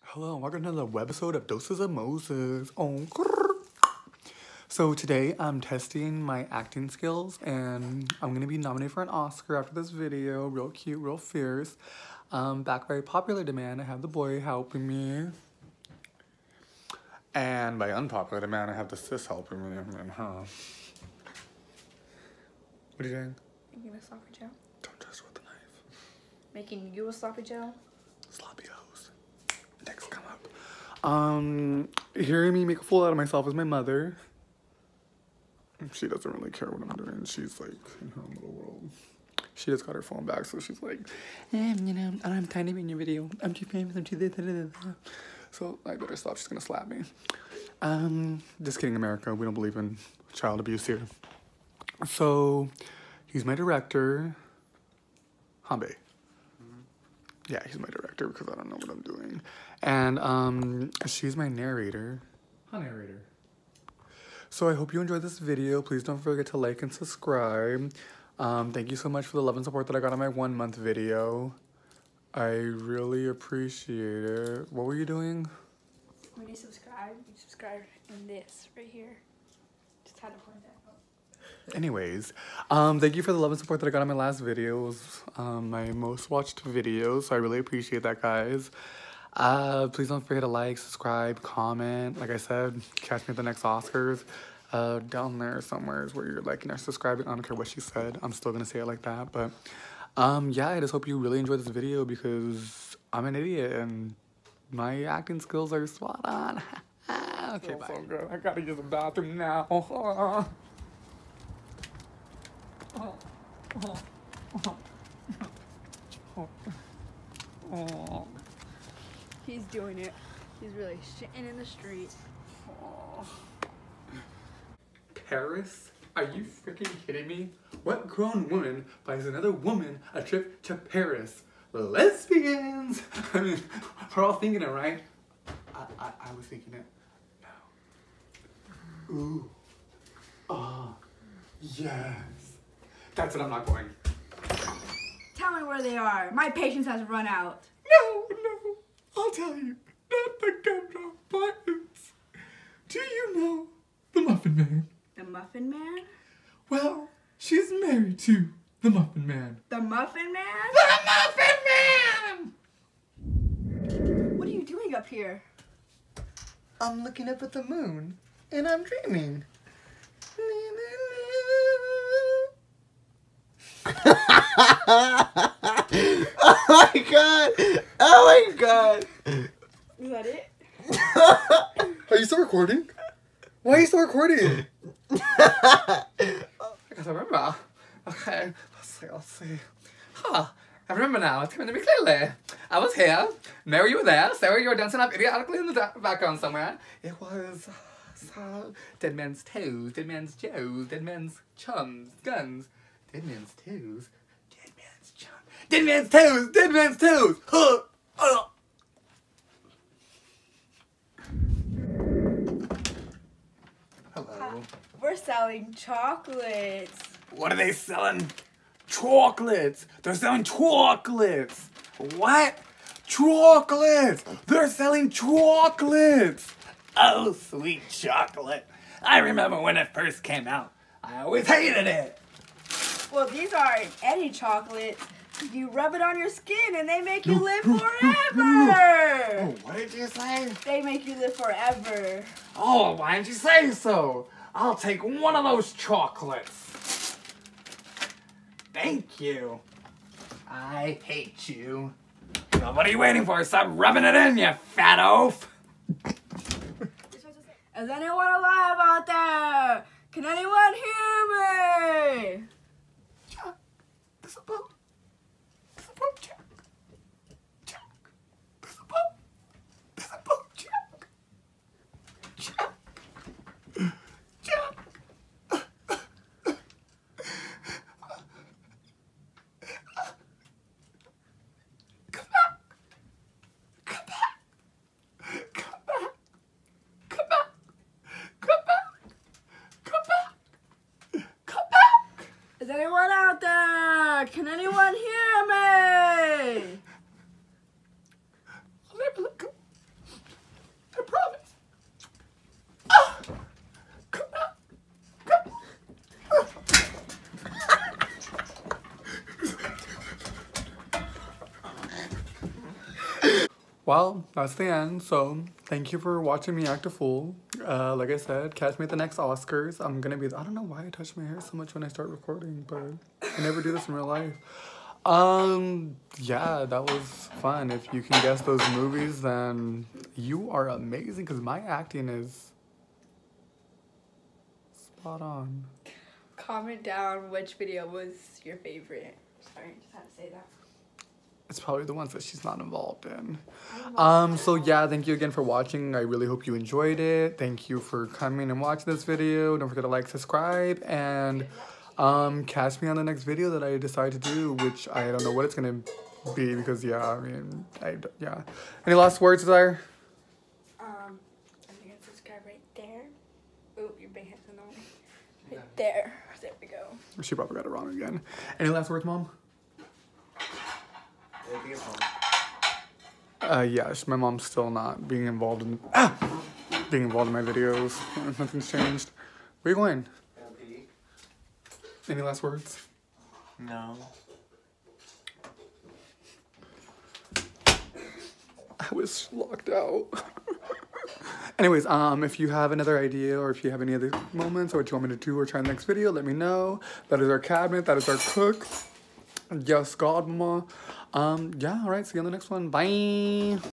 Hello, welcome to another webisode of Doses of Moses. Oh, so today I'm testing my acting skills and I'm gonna be nominated for an Oscar after this video. Real cute, real fierce. Back by popular demand, I have the boy helping me. And by unpopular demand, I have the sis helping me. What are you doing? Making a sloppy joe. Don't touch with the knife. Making you a sloppy joe. Sloppy hose. Next come up. Hearing me make a fool out of myself is my mother. She doesn't really care what I'm doing. She's like in her own little world. She just got her phone back, so she's like, you know, I don't have time to be in your video. I'm too famous, I'm too this. So I better stop. She's gonna slap me. Just kidding, America. We don't believe in child abuse here. So he's my director, Hanbei. Yeah, he's my director because I don't know what I'm doing. And she's my narrator. Hi, narrator. So I hope you enjoyed this video. Please don't forget to like and subscribe. Thank you so much for the love and support that I got on my 1 month video. I really appreciate it. What were you doing? When you subscribe in this right here. Just had to point that out. Anyways, thank you for the love and support that I got on my last videos, my most watched videos, so I really appreciate that, guys. Please don't forget to like, subscribe, comment. Like I said, catch me at the next Oscars. Down there somewhere is where you're liking or subscribing. I don't care what she said. I'm still gonna say it like that, but yeah, I just hope you really enjoyed this video because I'm an idiot and my acting skills are spot on. Okay, bye. So good. I gotta use the bathroom now. He's doing it. He's really shitting in the street. Paris? Are you freaking kidding me? What grown woman buys another woman a trip to Paris? Lesbians! I mean, we're all thinking it, right? I was thinking it. No. Ooh. Oh. Yes. That's it, I'm not going. Tell me where they are. My patience has run out. No. I'll tell you. Not the gumdrop buttons. Do you know the Muffin Man? The Muffin Man? Well, she's married to the Muffin Man. The Muffin Man? The Muffin Man! What are you doing up here? I'm looking up at the moon, and I'm dreaming. Oh my god! Oh my god! Is that it? Are you still recording? Why are you still recording? Because I remember. Okay, let's see. Huh. I remember now. It's coming to me clearly. I was here. Mary, you were there. Sarah, you were dancing up idiotically in the background somewhere. It was dead man's toes, dead man's joes, dead man's chums, guns, dead man's toes, dead man's chums, dead man's toes, dead man's toes. Hello. We're selling chocolates. What are they selling? Chocolates. They're selling chocolates. What? Chocolates. They're selling chocolates. Oh, sweet chocolate. I remember when it first came out. I always hated it. Well, these aren't any chocolates. You rub it on your skin and they make you live forever. Oh, what did you say? They make you live forever. Oh, why didn't you say so? I'll take one of those chocolates. Thank you. I hate you. Well, what are you waiting for? Stop rubbing it in, you fat oaf. Is anyone alive out there? Can anyone hear me? Chuck, there's a boat. There's a boat, Chuck. Chuck, there's a boat. There's a boat, Chuck. Chuck. Chuck. Come back. Come back. Come back. Come back. Come back. Come back. Come back. Is anyone out there? Can anyone well, that's the end. So thank you for watching me act a fool. Like I said, catch me at the next Oscars. I'm gonna be. I don't know why I touch my hair so much when I start recording, but I never do this in real life. Yeah, that was fun. If you can guess those movies, then you are amazing because my acting is spot on. Comment down which video was your favorite. Sorry, just had to say that. It's probably the ones that she's not involved in. So yeah, thank you again for watching. I really hope you enjoyed it. Thank you for coming and watching this video. Don't forget to like, subscribe, and catch me on the next video that I decide to do, which I don't know what it's gonna be because yeah, I mean, yeah. Any last words, Desire? I'm gonna subscribe right there. Oh, your big hand's in the way. Right there. There we go. She probably got it wrong again. Any last words, Mom? Yes, my mom's still not being involved in my videos. Nothing's changed. Where are you going? Any last words? No. I was locked out. Anyways, if you have another idea or if you have any other moments or what you want me to do or try in the next video, let me know. That is our cabinet. That is our cook. Yes, God, Mama. Yeah, all right. See you on the next one. Bye.